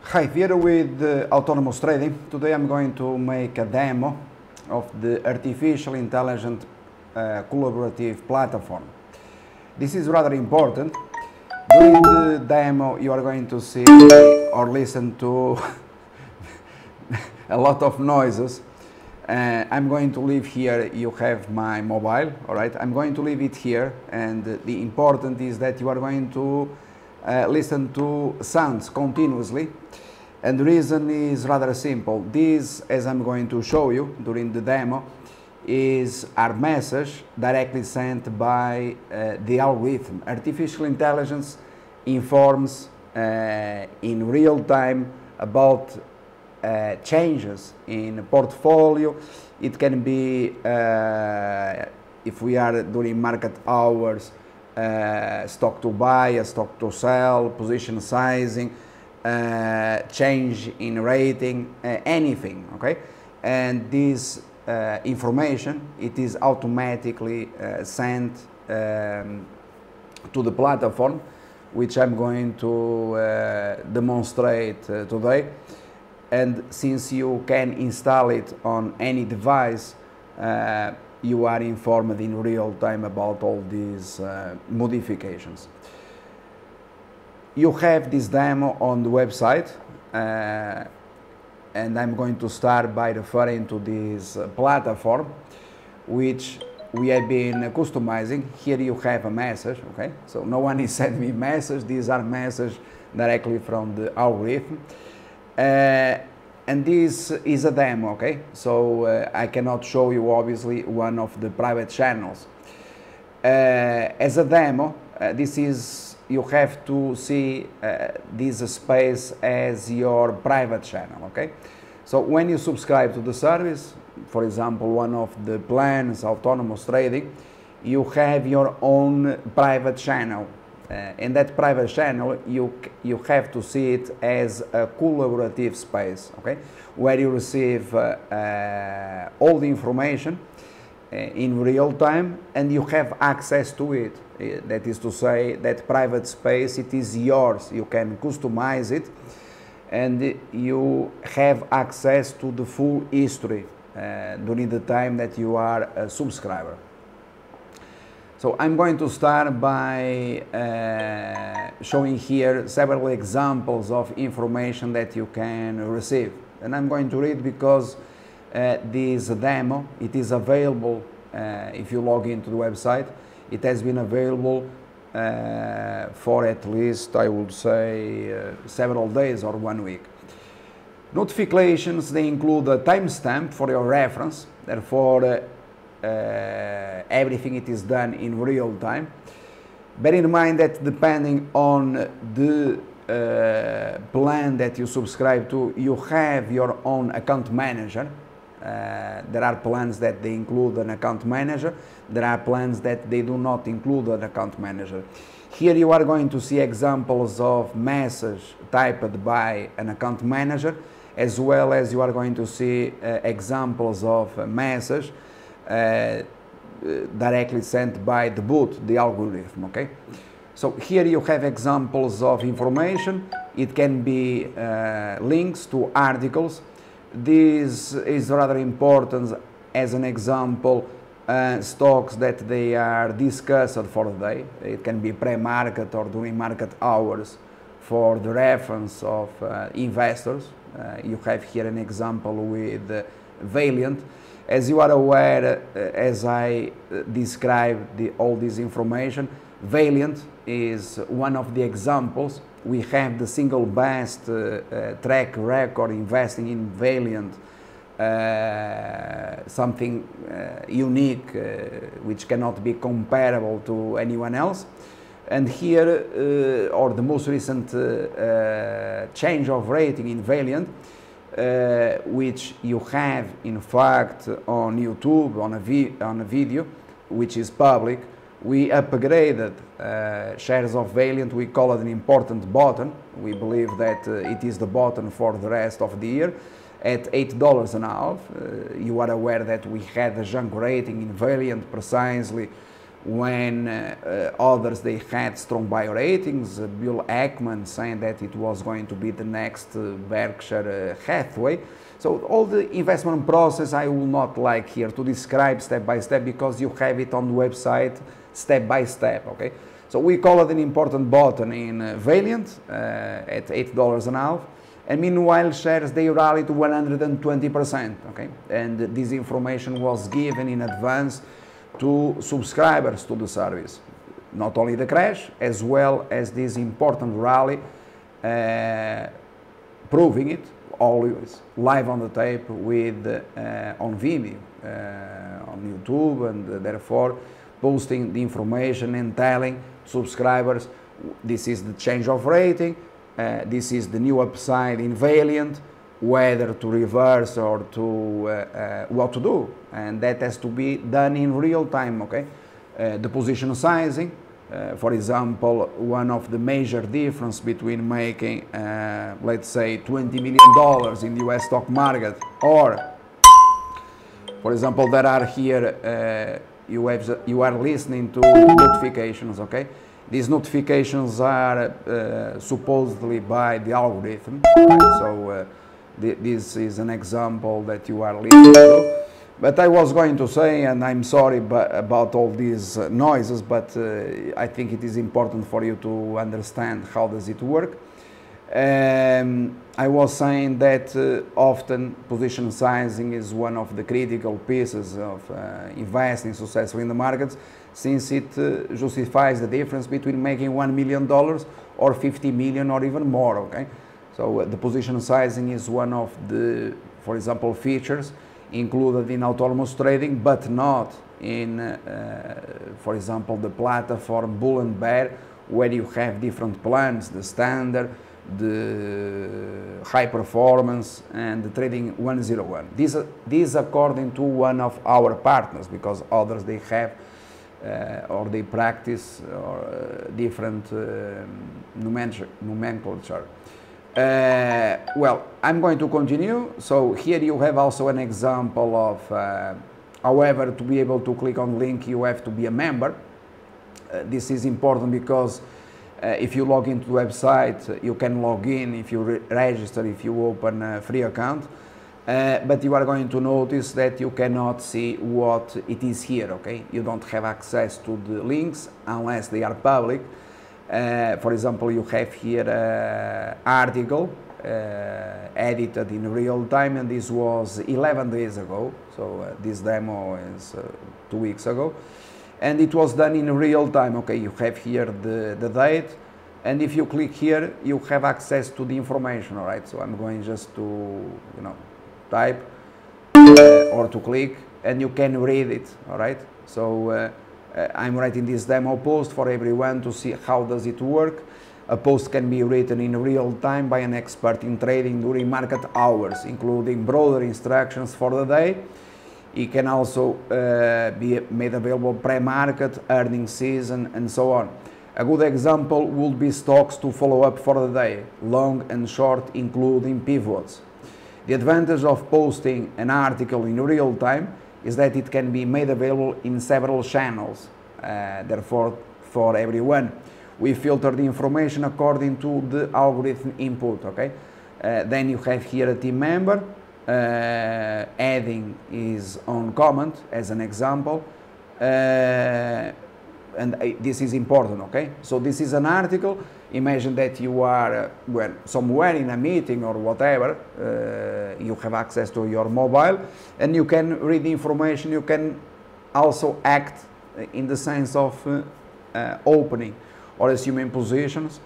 Hi, here with Autonomous Trading. Today I'm going to make a demo of the artificial intelligent collaborative platform. This is rather important. During the demo you are going to see or listen to a lot of noises. I'm going to leave here, you have my mobile, alright? I'm going to leave it here, and the important is that you are going to listen to sounds continuously, and the reason is rather simple. This, as I'm going to show you during the demo, is our message directly sent by the algorithm. Artificial intelligence informs in real time about changes in a portfolio. It can be, if we are during market hours, stock to buy, stock to sell, position sizing, change in rating, anything, okay? And this information, it is automatically sent to the platform, which I'm going to demonstrate today. And since you can install it on any device, you are informed in real time about all these modifications. You have this demo on the website, and I'm going to start by referring to this platform, which we have been customizing. Here you have a message, okay? So no one is sending me message, these are messages directly from the algorithm. And this is a demo, okay? So I cannot show you obviously one of the private channels. As a demo, this is, you have to see this space as your private channel, okay? So when you subscribe to the service, for example, one of the plans, Autonomous Trading, you have your own private channel. In that private channel, you have to see it as a collaborative space, okay, where you receive all the information in real time, and you have access to it. That is to say, that private space, it is yours. You can customize it, and you have access to the full history during the time that you are a subscriber. So I'm going to start by showing here several examples of information that you can receive. And I'm going to read because this demo, it is available if you log into the website. It has been available for at least, I would say, several days or 1 week. Notifications, they include a timestamp for your reference. Therefore, everything it is done in real time. Bear in mind that depending on the plan that you subscribe to, you have your own account manager. There are plans that they include an account manager. There are plans that they do not include an account manager. Here you are going to see examples of message typed by an account manager, as well as you are going to see examples of message directly sent by the bot, the algorithm, okay? So here you have examples of information. It can be links to articles. This is rather important as an example, stocks that they are discussed for the day. It can be pre-market or during market hours for the reference of investors. You have here an example with Valiant. As you are aware, as I described all this information, Valiant is one of the examples. We have the single best track record investing in Valiant, something unique which cannot be comparable to anyone else. And here, or the most recent change of rating in Valiant, which you have in fact on YouTube, on a video which is public. We upgraded shares of Valiant. We call it an important button. We believe that it is the button for the rest of the year at $8.50. You are aware that we had a junk rating in Valiant precisely when others they had strong buy ratings. Bill Ackman saying that it was going to be the next Berkshire Hathaway. So all the investment process I will not like here to describe step by step, because you have it on the website step by step, okay? So we call it an important button in Valiant at $8.50, and meanwhile shares they rallied to 120%, okay? And this information was given in advance to subscribers to the service. Not only the crash, as well as this important rally, proving it always live on the tape with on Vimeo, on YouTube, and therefore posting the information and telling subscribers this is the change of rating, this is the new upside in Valiant, whether to reverse or to what to do, and that has to be done in real time, okay? The position sizing, for example, one of the major difference between making, let's say, $20 million in the US stock market, or, for example, there are here, you are listening to notifications, okay? These notifications are supposedly by the algorithm, right? So this is an example that you are listening to. But I was going to say, and I'm sorry about all these noises, but I think it is important for you to understand how does it work. I was saying that often position sizing is one of the critical pieces of investing successfully in the markets, since it justifies the difference between making $1 million or 50 million or even more, okay? So the position sizing is one of the, for example, features included in autonomous trading, but not in, for example, the platform Bull and Bear, where you have different plans, the standard, the high performance, and the trading 101. These according to one of our partners, because others they have or they practice or different nomenclature. Well, I'm going to continue. So here you have also an example of, however, to be able to click on link, you have to be a member. This is important because if you log into the website, you can log in if you register, if you open a free account. But you are going to notice that you cannot see what it is here, okay? You don't have access to the links unless they are public. For example, you have here an article edited in real time, and this was 11 days ago, so this demo is 2 weeks ago, and it was done in real time, okay? You have here the date, and if you click here, you have access to the information, all right? So I'm going just to, you know, type or to click, and you can read it, all right? So I'm writing this demo post for everyone to see how does it work. A post can be written in real time by an expert in trading during market hours, including broader instructions for the day. It can also be made available pre-market, earnings season, and so on. A good example would be stocks to follow up for the day, long and short, including pivots. The advantage of posting an article in real time is that it can be made available in several channels, therefore for everyone. We filter the information according to the algorithm input, okay? Then you have here a team member adding his own comment as an example, and this is important, okay? So this is an article. Imagine that you are somewhere in a meeting or whatever, you have access to your mobile, and you can read the information. You can also act in the sense of opening or assuming positions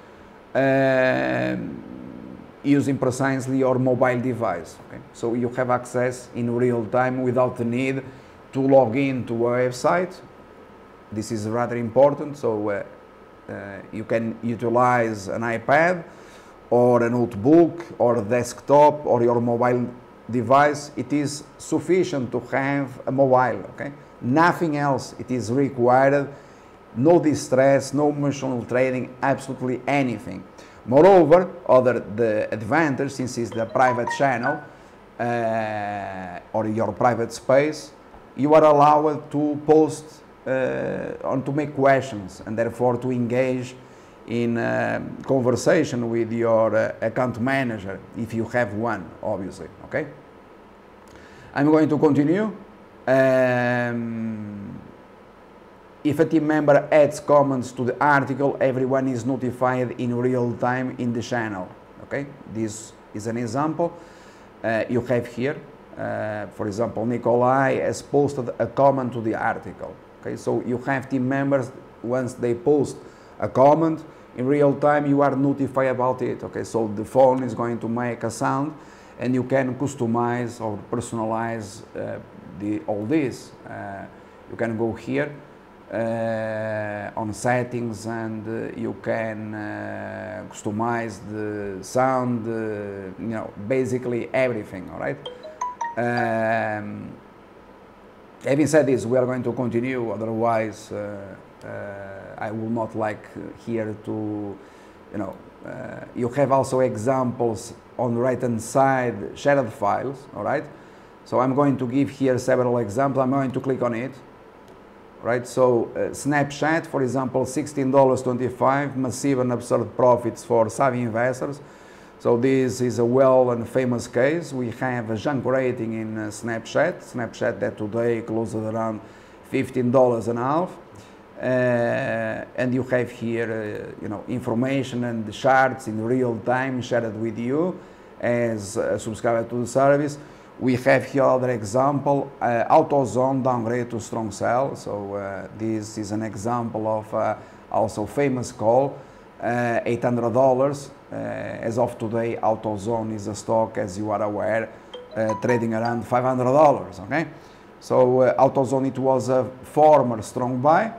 using precisely your mobile device, okay? So you have access in real time without the need to log in to a website. This is rather important. So you can utilize an iPad or a notebook or a desktop or your mobile device. It is sufficient to have a mobile, okay? Nothing else it is required, no distress, no emotional trading, absolutely anything. Moreover, the advantage, since it's the private channel or your private space, you are allowed to post to make questions, and therefore to engage in conversation with your account manager, if you have one, obviously. Okay. I'm going to continue. If a team member adds comments to the article, everyone is notified in real time in the channel. Okay, this is an example you have here. For example, Nikolai has posted a comment to the article. Okay, so you have team members, once they post a comment in real time, you are notified about it. Okay, so the phone is going to make a sound, and you can customize or personalize all this. You can go here on settings, and you can customize the sound, you know, basically everything. All right. Having said this, we are going to continue. Otherwise, I will not like here to, you know. You have also examples on the right hand side, shared files. All right. So I'm going to give here several examples. I'm going to click on it. Right, so Snapchat, for example, $16.25, massive and absurd profits for savvy investors. So this is a well and famous case. We have a junk rating in Snapchat that today closed around $15.50. And you have here, you know, information and the charts in real time shared with you as a subscriber to the service. We have here other example, AutoZone downgrade to strong sell. So this is an example of also famous call, $800. As of today, AutoZone is a stock, as you are aware, trading around $500. Okay, so AutoZone, it was a former strong buy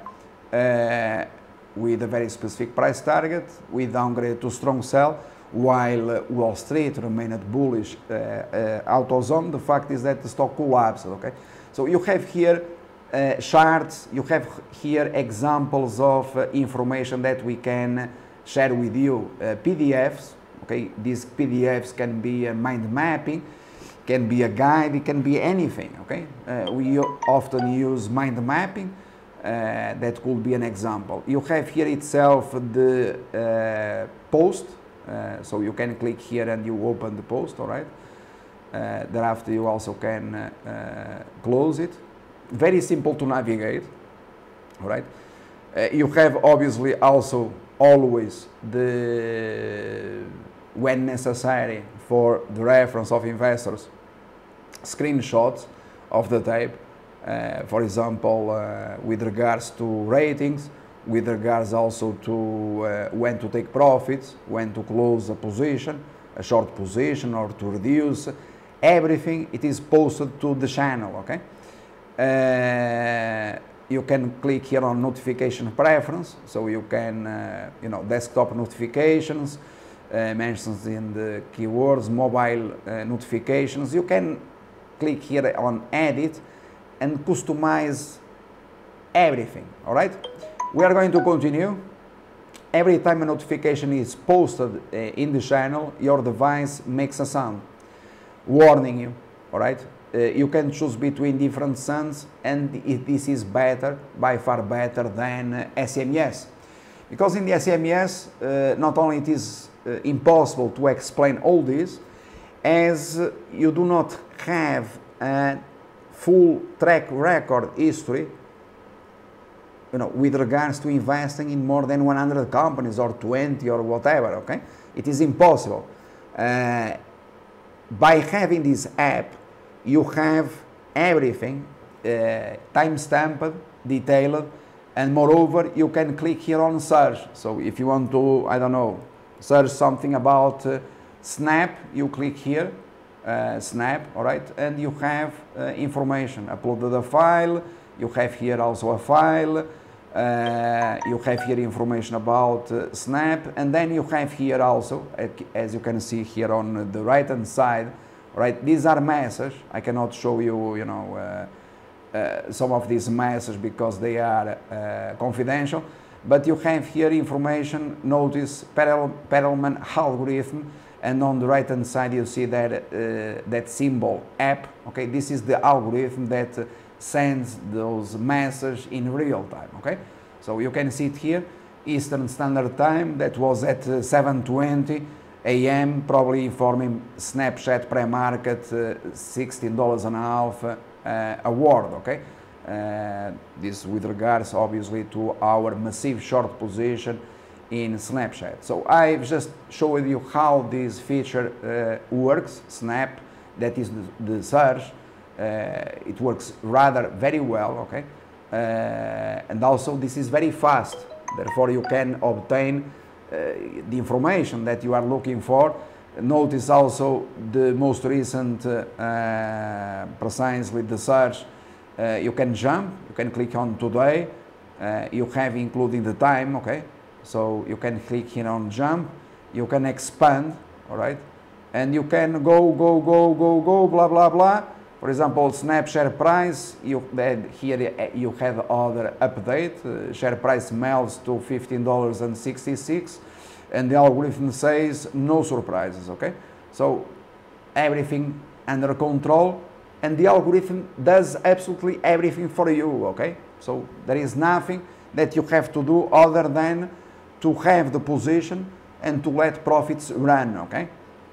with a very specific price target. We downgrade to strong sell, while Wall Street remained bullish. AutoZone, the fact is that the stock collapsed. Okay, so you have here charts, you have here examples of information that we can share with you. PDFs. Okay, these PDFs can be a mind mapping, can be a guide, it can be anything. Okay, we often use mind mapping. That could be an example. You have here itself the post. So you can click here and you open the post. All right. Thereafter, you also can close it. Very simple to navigate. All right. You have obviously also always the, when necessary for the reference of investors, screenshots of the tape. For example, with regards to ratings, with regards also to when to take profits, when to close a position, a short position, or to reduce, everything, it is posted to the channel. Okay, you can click here on notification preference, so you can, you know, desktop notifications, mentions in the keywords, mobile notifications. You can click here on edit and customize everything. All right. We are going to continue. Every time a notification is posted in the channel, your device makes a sound warning you. All right. You can choose between different sounds, and this is better, by far better than SMS, because in the SMS not only it is impossible to explain all this, as you do not have a full track record history, you know, with regards to investing in more than 100 companies or 20 or whatever. Okay, it is impossible. By having this app, you have everything time-stamped, detailed, and moreover, you can click here on search. So if you want to, I don't know, search something about Snap, you click here, Snap, all right, and you have information. Uploaded a file, you have here also a file, you have here information about Snap, and then you have here also, as you can see here on the right hand side, right, these are messages. I cannot show you, you know, some of these messages because they are confidential, but you have here information. Notice Perelman algorithm, and on the right hand side you see that that symbol app. Okay, this is the algorithm that sends those messages in real time, okay? So you can see it here, Eastern Standard Time, that was at 7:20 a.m., probably informing Snapchat pre-market $16.50 award, okay? This with regards obviously to our massive short position in Snapchat. So I've just showed you how this feature works, Snap, that is the search. It works rather very well, okay? And also this is very fast, therefore you can obtain the information that you are looking for. Notice also the most recent, precisely the search. You can jump, you can click on today, you have including the time, okay? So you can click here on jump, you can expand, all right? And you can go, blah, blah, blah. For example, Snap share price, here you have other update, share price melts to $15.66, and the algorithm says no surprises, okay? So everything under control, and the algorithm does absolutely everything for you, okay? So there is nothing that you have to do other than to have the position and to let profits run, okay?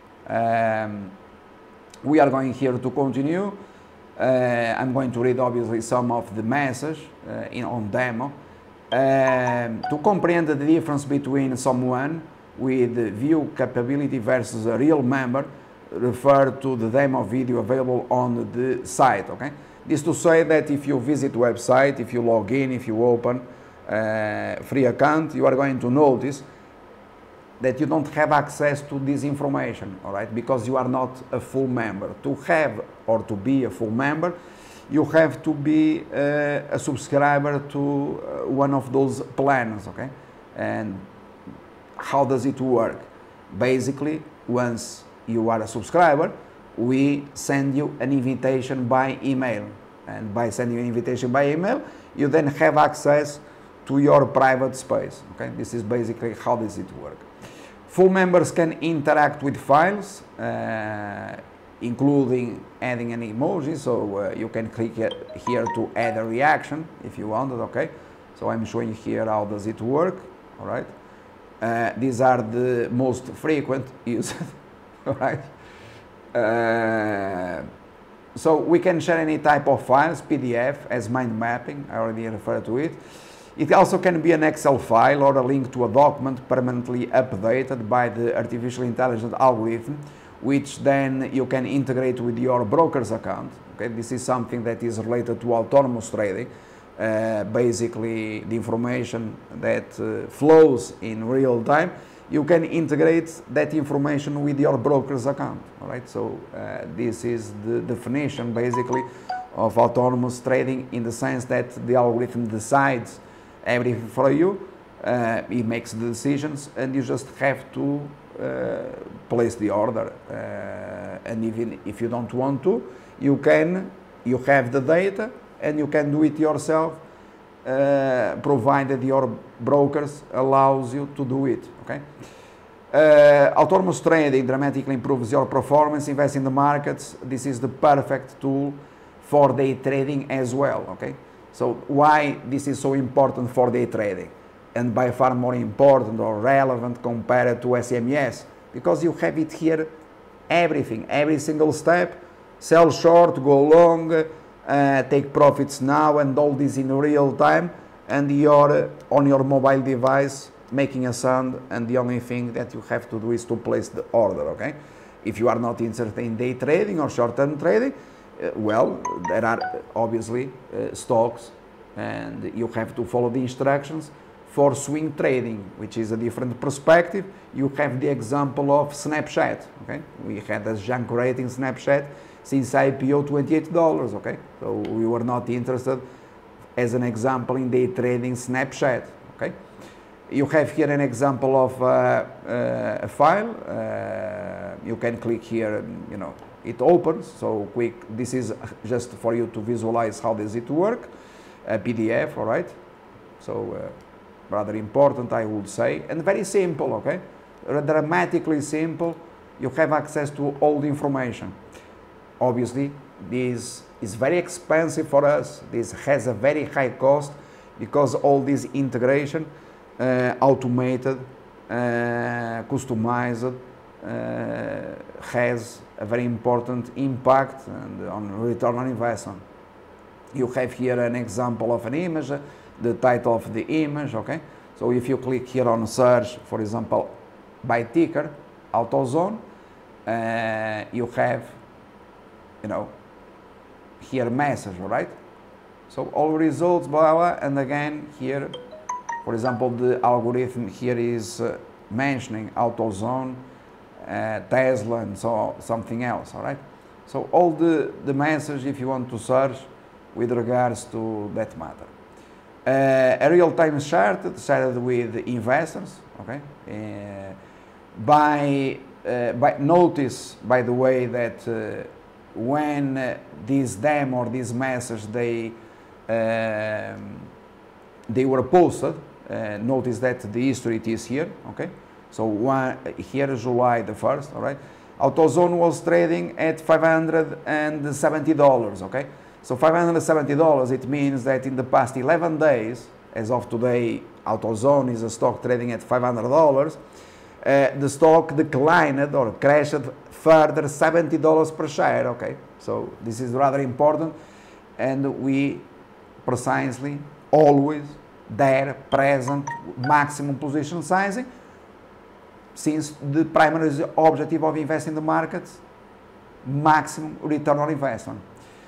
We are going here to continue. I'm going to read obviously some of the message on demo. To comprehend the difference between someone with view capability versus a real member, refer to the demo video available on the site, okay? This to say that if you visit the website, if you log in, if you open free account, you are going to notice that you don't have access to this information, all right, because you are not a full member. To have or to be a full member, you have to be a subscriber to one of those plans, okay? And how does it work? Basically, once you are a subscriber, we send you an invitation by email. And by sending you an invitation by email, you then have access to your private space, okay? This is basically how does it work. Full members can interact with files, including adding an emoji, so you can click here to add a reaction if you wanted, okay? So I'm showing here how does it work, all right? These are the most frequent used, all right? So we can share any type of files, PDF as mind mapping, I already referred to it. It also can be an Excel file or a link to a document permanently updated by the artificial intelligence algorithm, which then you can integrate with your broker's account. Okay, this is something that is related to autonomous trading. Basically, the information that flows in real time, you can integrate that information with your broker's account. All right, so this is the definition basically of autonomous trading, in the sense that the algorithm decides everything for you. It makes the decisions, and you just have to place the order. And even if you don't want to, you have the data and you can do it yourself, provided your brokers allows you to do it, okay? Autonomous trading dramatically improves your performance. Invest in the markets. This is the perfect tool for day trading as well, okay? So why this is so important for day trading, and by far more important or relevant compared to SMEs? Because you have it here, everything, every single step, sell short, go long, take profits now, and all this in real time, and you're on your mobile device making a sound, and the only thing that you have to do is to place the order, okay? If you are not interested in day trading or short-term trading, well, there are obviously stocks, and you have to follow the instructions. For swing trading, which is a different perspective, you have the example of Snapchat, okay? We had a junk rating Snapchat since IPO $28, okay? So we were not interested, as an example, in day trading Snapchat, okay? You have here an example of a file. You can click here, you know, it opens, so quick. This is just for you to visualize how does it work. A PDF, all right? So rather important, I would say, and very simple, okay? Dramatically simple. You have access to all the information. Obviously, this is very expensive for us. This has a very high cost because all this integration, automated, customized, has a very important impact and on return on investment. You have here an example of an image, the title of the image, okay? So if you click here on search, for example, by ticker, AutoZone, you have, you know, here message, right? So all results, blah, blah, and again here, for example, the algorithm here is mentioning AutoZone, Tesla, and so something else, all right? So all the message, if you want to search with regards to that matter. A real-time chart started with investors, okay? By notice, by the way, that when this demo or this message they were posted, notice that the history it is here, okay? So here is July the 1st, all right? AutoZone was trading at $570, okay? So $570, it means that in the past 11 days, as of today, AutoZone is a stock trading at $500. The stock declined or crashed further $70 per share, okay? So this is rather important, and we precisely always there present maximum position sizing, since the primary objective of investing in the markets, maximum return on investment.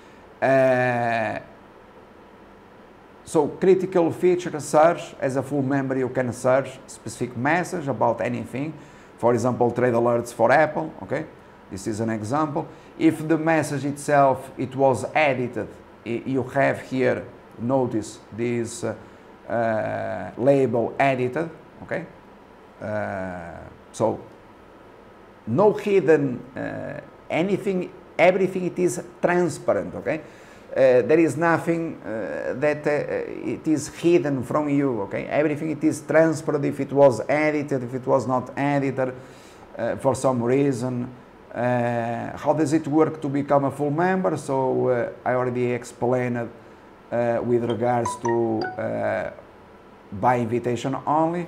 So critical feature search, as a full member you can search specific message about anything, for example trade alerts for Apple, okay, this is an example. If the message itself it was edited, you have here, notice this label edited, okay, so no hidden anything, everything it is transparent, okay. There is nothing that it is hidden from you, okay? Everything it is transparent, if it was edited, if it was not edited for some reason. How does it work to become a full member? So I already explained with regards to by invitation only.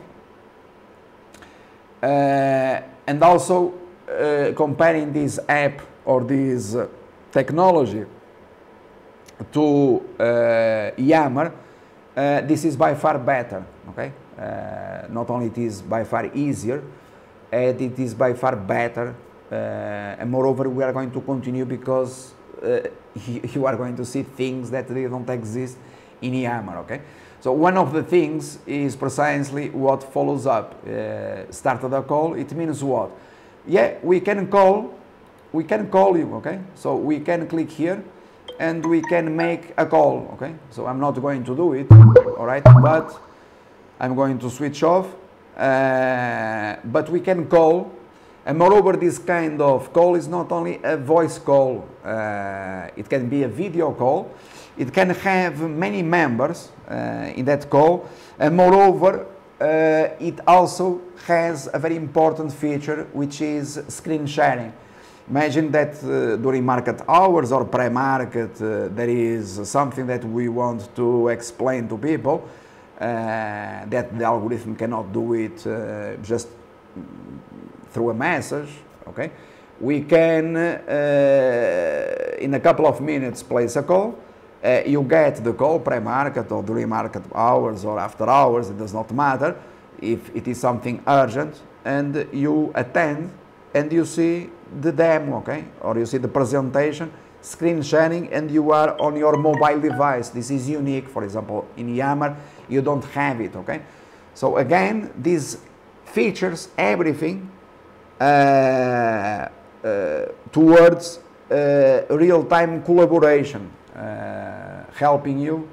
And also comparing this app or this technology to Yammer, this is by far better, okay? Not only it is by far easier, it is by far better, and moreover we are going to continue because you are going to see things that they don't exist in Yammer, okay? So one of the things is precisely what follows up. Started a call, it means what? Yeah, we can call you, okay? So we can click here and we can make a call, okay? So I'm not going to do it, all right? But I'm going to switch off, but we can call, and moreover this kind of call is not only a voice call, it can be a video call, it can have many members in that call, and moreover it also has a very important feature which is screen sharing. Imagine that during market hours or pre-market there is something that we want to explain to people that the algorithm cannot do it just through a message, okay? We can in a couple of minutes place a call, you get the call pre-market or during market hours or after hours, it does not matter if it is something urgent, and you attend and you see the demo, okay, or you see the presentation, screen sharing, and you are on your mobile device. This is unique. For example, in Yammer you don't have it, okay? So again, these features everything towards real-time collaboration, helping you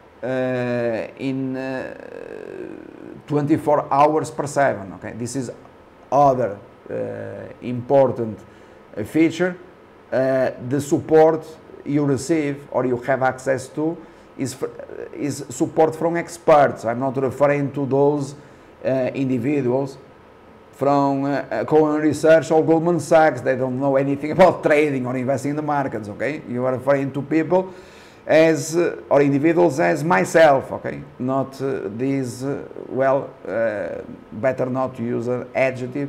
in 24 hours per 7, okay? This is other important feature. The support you receive or you have access to is support from experts. I'm not referring to those individuals from Cohen Research or Goldman Sachs. They don't know anything about trading or investing in the markets, okay? You are referring to people as, or individuals as myself, okay? Not these, better not to use an adjective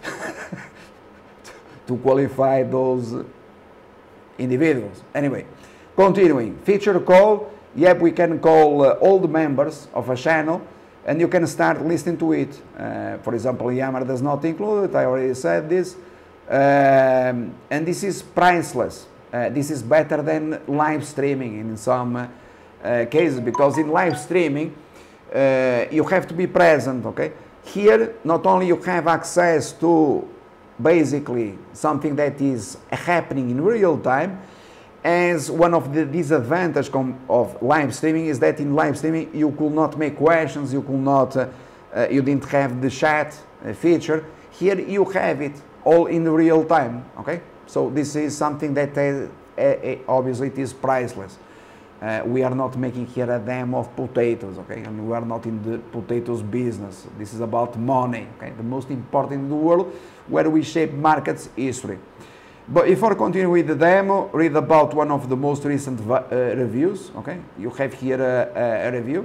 to qualify those individuals. Anyway, continuing, feature call. Yep, we can call all the members of a channel, and you can start listening to it. For example, Yammer does not include it, I already said this. And this is priceless. This is better than live streaming in some cases, because in live streaming, you have to be present, okay? Here, not only you have access to basically something that is happening in real time, as one of the disadvantages of live streaming is that in live streaming you could not make questions, you could not, you didn't have the chat feature. Here you have it all in real time, okay? So this is something that obviously it is priceless. We are not making here a demo of potatoes, okay? And we are not in the potatoes business. This is about money, okay? The most important in the world, where we shape markets history. But before continuing with the demo, read about one of the most recent reviews, okay? You have here a review.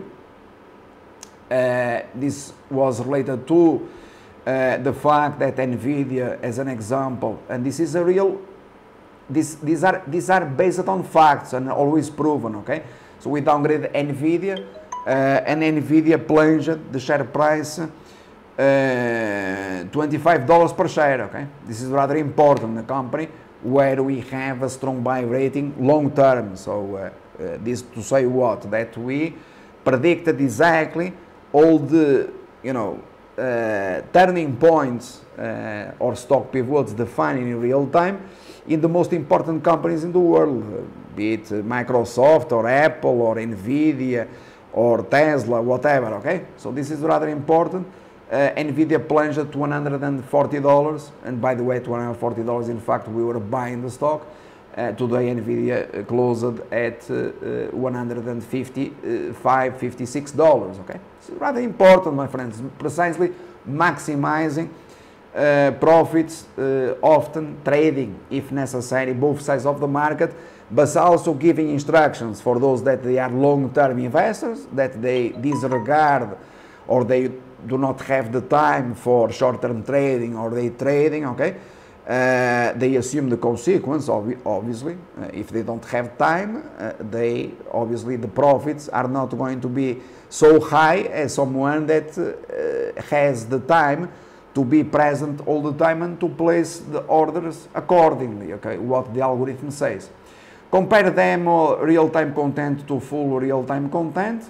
This was related to the fact that NVIDIA, as an example, and this is a real, these are based on facts and always proven, okay? So we downgrade NVIDIA, and NVIDIA plunged the share price $25 per share, okay? This is rather important, the company where we have a strong buy rating long term. So this to say what? That we predicted exactly all the, turning points or stock pivots defined in real time in the most important companies in the world, be it Microsoft or Apple or NVIDIA or Tesla, whatever, okay? So this is rather important. NVIDIA plunged to $140, and by the way, $140, in fact, we were buying the stock. Today, NVIDIA closed at $155, $56, okay? It's rather important, my friends, precisely maximizing profits, often trading, if necessary, both sides of the market, but also giving instructions for those that they are long-term investors, that they disregard or they do not have the time for short-term trading or day trading, okay? They assume the consequence, obviously. If they don't have time, obviously the profits are not going to be so high as someone that has the time to be present all the time and to place the orders accordingly, okay, what the algorithm says. Compare demo real-time content to full real-time content.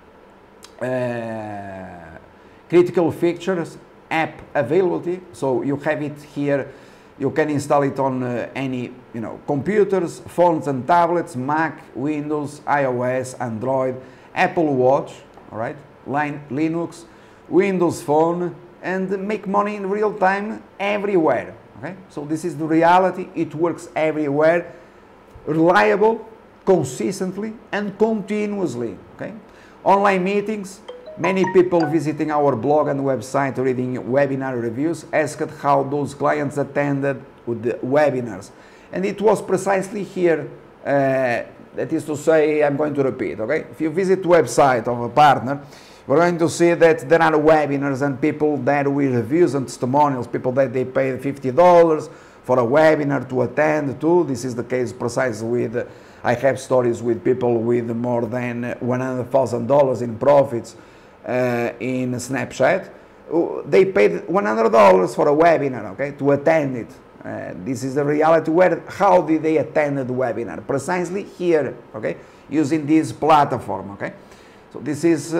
Critical features, app availability. So you have it here. You can install it on any, computers, phones and tablets, Mac, Windows, iOS, Android, Apple Watch, all right, Linux, Windows Phone, and make money in real time everywhere, okay? So this is the reality. It works everywhere, reliable, consistently, and continuously, okay? Online meetings. Many people visiting our blog and website reading webinar reviews asked how those clients attended with the webinars. And it was precisely here, that is to say, I'm going to repeat, okay? If you visit the website of a partner, we're going to see that there are webinars and people there with reviews and testimonials, people that they paid $50 for a webinar to attend to. This is the case precisely with, I have stories with people with more than $100,000 in profits in Snapchat. They paid $100 for a webinar, okay, to attend it. This is the reality. How did they attend the webinar? Precisely here, okay, using this platform, okay. So this is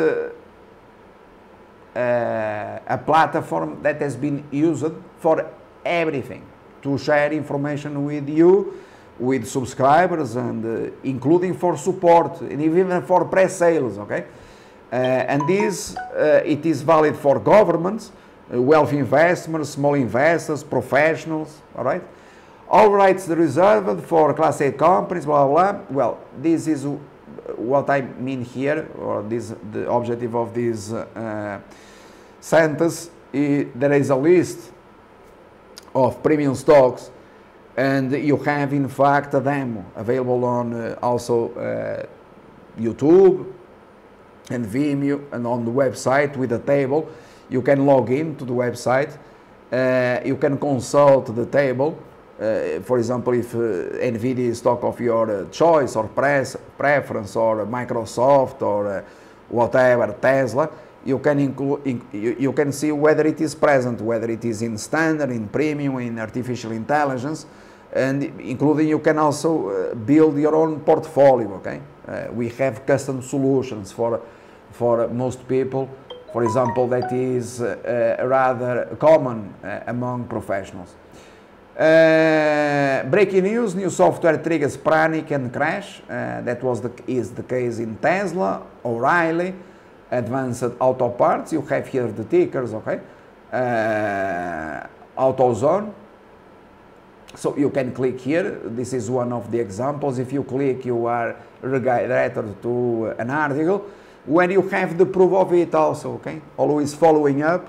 a platform that has been used for everything, to share information with you, with subscribers, and including for support and even for pre-sales, okay. And this, it is valid for governments, wealth investors, small investors, professionals, all right? All rights reserved for Class A companies, blah, blah, blah. Well, this is what I mean here, or this, the objective of this sentence there is a list of premium stocks, and you have in fact a demo available on also YouTube and Vimeo, and on the website with a table. You can log in to the website, you can consult the table. For example, if NVIDIA is stock of your choice or preference, or Microsoft, or whatever, Tesla, you can see whether it is present, whether it is in standard, in premium, in artificial intelligence, and including you can also build your own portfolio. Okay, we have custom solutions for most people. For example, that is rather common among professionals. Breaking news: new software triggers panic and crash. That is the case in Tesla, O'Reilly, Advanced Auto Parts. You have here the tickers, okay? AutoZone. So you can click here. This is one of the examples. If you click, you are redirected to an article where you have the proof of it also, okay? Always following up.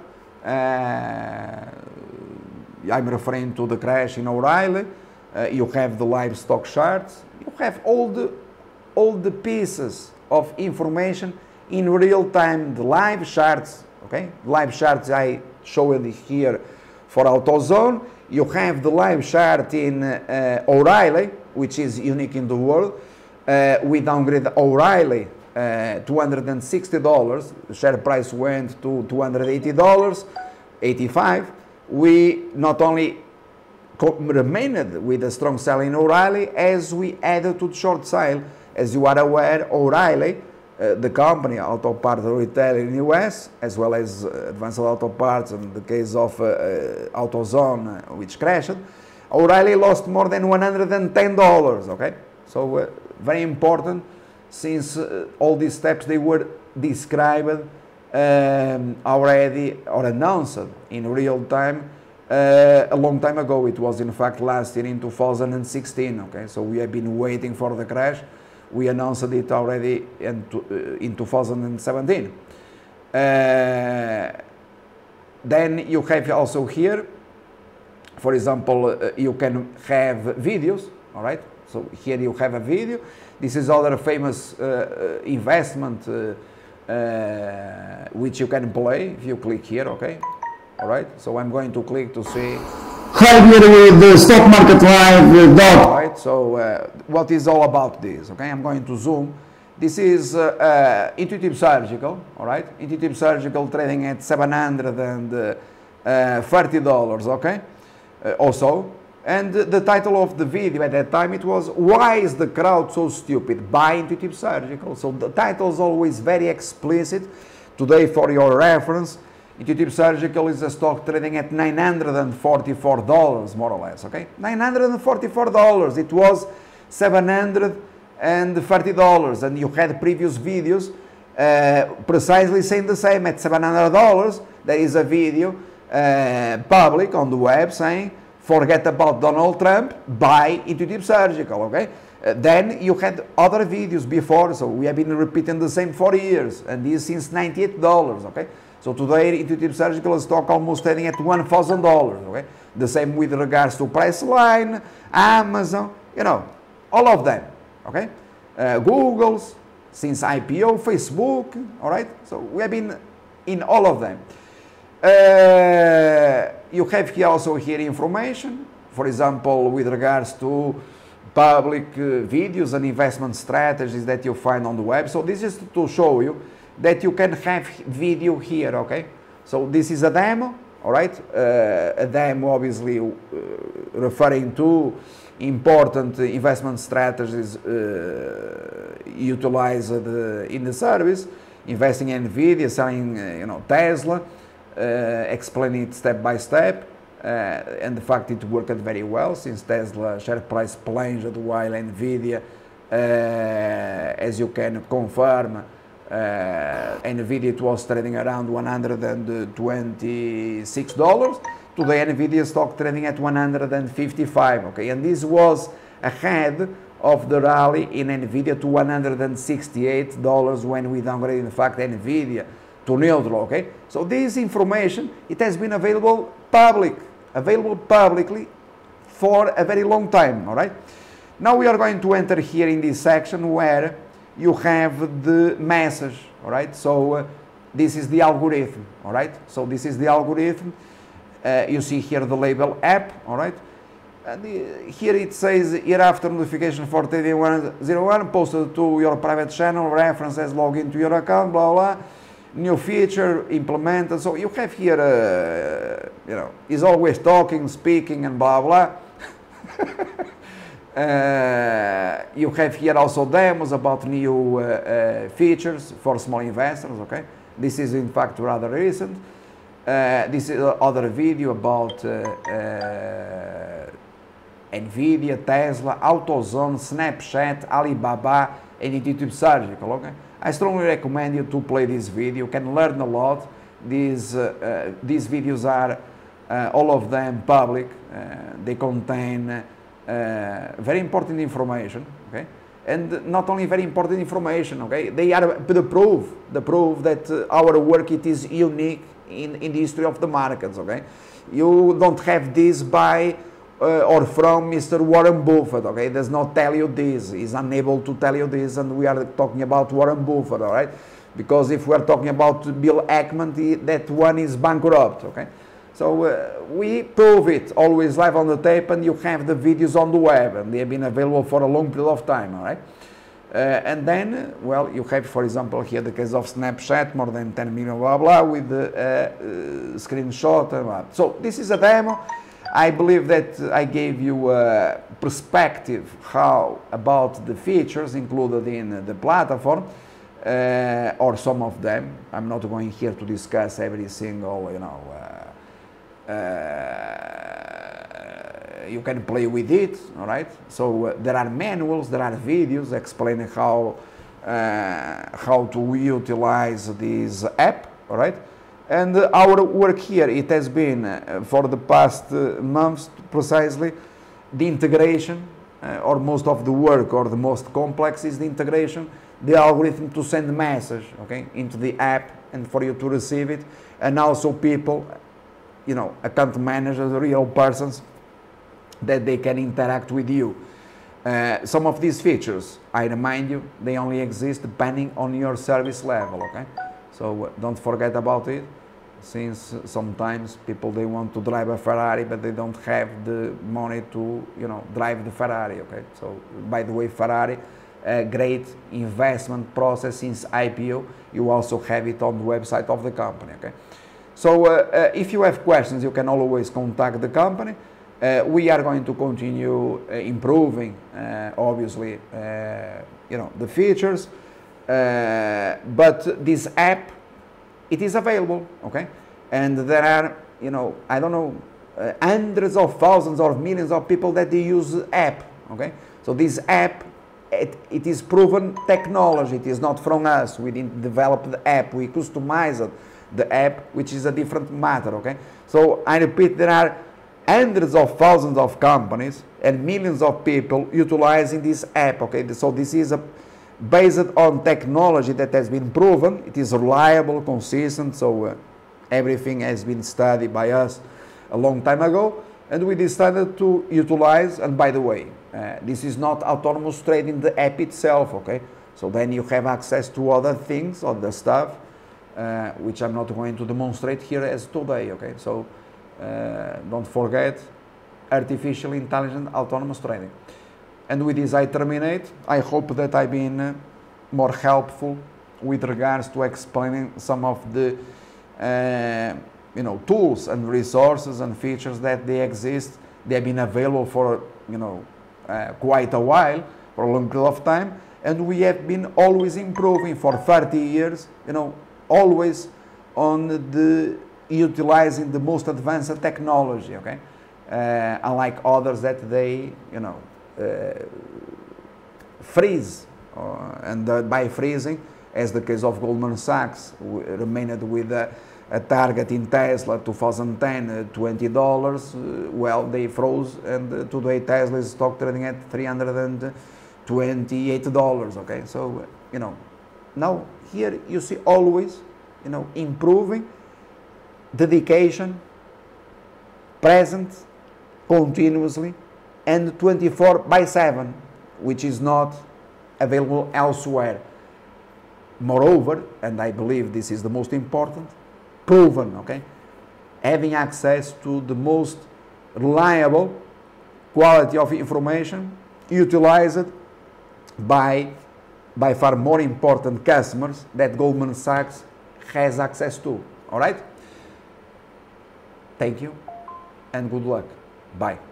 I'm referring to the crash in O'Reilly. You have the live stock charts. You have all the pieces of information in real time. The live charts, okay? Live charts I showed here for AutoZone. You have the live chart in O'Reilly, which is unique in the world. We downgraded O'Reilly $260. The share price went to $280, 85. We not only remained with a strong sell in O'Reilly, as we added to the short sale. As you are aware, O'Reilly, the company, auto part retailer in the US, as well as Advanced Auto Parts, in the case of AutoZone, which crashed, O'Reilly lost more than $110, okay? So very important, since all these steps, they were described already or announced in real time a long time ago. It was in fact last year in 2016, okay? So we have been waiting for the crash. We announced it already in 2017. Then you have also here, for example, you can have videos, all right? So here you have a video. This is other famous investment which you can play if you click here, okay? All right, so I'm going to click to see. Hi, here with the Stock Market Live. All right, so what is all about this? Okay, I'm going to zoom. This is Intuitive Surgical, all right? Intuitive Surgical trading at $730, okay? Also, and the title of the video at that time, it was "Why is the crowd so stupid? Buy Intuitive Surgical." So the title is always very explicit. Today, for your reference, Intuitive Surgical is a stock trading at $944, more or less, okay? $944. It was $730, and you had previous videos precisely saying the same. At $700, there is a video public on the web saying, "Forget about Donald Trump, buy Intuitive Surgical," okay? Then you had other videos before, so we have been repeating the same for years, and this since $98, okay? So today, Intuitive Surgical stock almost trading at $1,000, okay? The same with regards to Priceline, Amazon, you know, all of them, okay? Google's, since IPO, Facebook, all right? So we have been in all of them. You have here also here information, for example, with regards to public videos and investment strategies that you find on the web. So this is to show you that you can have video here, okay? So this is a demo, all right? A demo obviously referring to important investment strategies utilized in the service, investing in NVIDIA, selling Tesla, explaining it step by step, and the fact it worked very well, since Tesla share price plunged while NVIDIA, as you can confirm, NVIDIA it was trading around $126. Today NVIDIA stock trading at 155, okay? And this was ahead of the rally in NVIDIA to $168 when we downgraded, in fact, NVIDIA to neutral, okay? So this information, it has been available publicly for a very long time, all right? Now we are going to enter here in this section where you have the message, all right? So this is the algorithm, all right? So this is the algorithm. You see here the label app, all right? And here it says hereafter notification for TD101 posted to your private channel, reference as login to your account, blah, blah, new feature implemented. So you have here, you know, he's always talking, speaking, and blah, blah. You have here also demos about new features for small investors, okay? This is in fact rather recent. This is other video about NVIDIA, Tesla, AutoZone, Snapchat, Alibaba, and YouTube Surgical, okay? I strongly recommend you to play this video. You can learn a lot. These videos are, all of them public. They contain very important information, okay? And not only very important information, okay? They are the proof that our work, it is unique in the history of the markets, okay? You don't have this by or from Mr. Warren Buffett, okay? Does not tell you this. He's unable to tell you this, and we are talking about Warren Buffett, all right? Because if we are talking about Bill Ackman, that one is bankrupt, okay? So we prove it always live on the tape, and you have the videos on the web, and they have been available for a long period of time, all right? And then, well, you have, for example, here the case of Snapchat, more than 10 million, blah, blah, with the screenshot, blah. So this is a demo. I believe that I gave you a perspective about the features included in the platform, or some of them. I'm not going here to discuss every single, you know, you can play with it, all right? So there are manuals, there are videos explaining how to utilize this app, all right? And our work here, it has been for the past months precisely the integration, or most of the work, or the most complex is the integration, the algorithm to send a message, okay, into the app and for you to receive it, and also people, you know, account managers, real persons, that they can interact with you. Some of these features, I remind you, they only exist depending on your service level, okay? So don't forget about it, since sometimes people, they want to drive a Ferrari, but they don't have the money to, you know, drive the Ferrari, okay? So, by the way, Ferrari, a great investment process since IPO. You also have it on the website of the company, okay? So if you have questions, you can always contact the company. We are going to continue improving, obviously, you know, the features, but this app, it is available, okay? And there are, you know, I don't know, hundreds of thousands or millions of people that they use the app, okay? So this app, it is proven technology. It is not from us. We didn't develop the app. We customized the app, which is a different matter, okay? So I repeat, there are hundreds of thousands of companies and millions of people utilizing this app, okay? So this is based on technology that has been proven. It is reliable, consistent, so everything has been studied by us a long time ago, and we decided to utilize. And by the way, this is not autonomous trading, the app itself, okay? So then you have access to other things, other stuff, which I'm not going to demonstrate here as today, okay? So don't forget artificial intelligent autonomous trading. And with this I terminate. I hope that I've been more helpful with regards to explaining some of the you know, tools and resources and features that they exist. They have been available for, you know, quite a while, for a long period of time, and we have been always improving for 30 years, you know, always on the utilizing the most advanced technology, okay? Unlike others that they, you know, freeze, and by freezing, as the case of Goldman Sachs, remained with a target in Tesla 2010 $20, well, they froze, and today Tesla is stock trading at $328, okay? So, you know, now here you see always improving, dedication, present, continuously, and 24/7, which is not available elsewhere. Moreover, and I believe this is the most important, proven, okay? Having access to the most reliable quality of information utilized by far more important customers that Goldman Sachs has access to. All right? Thank you and good luck. Bye.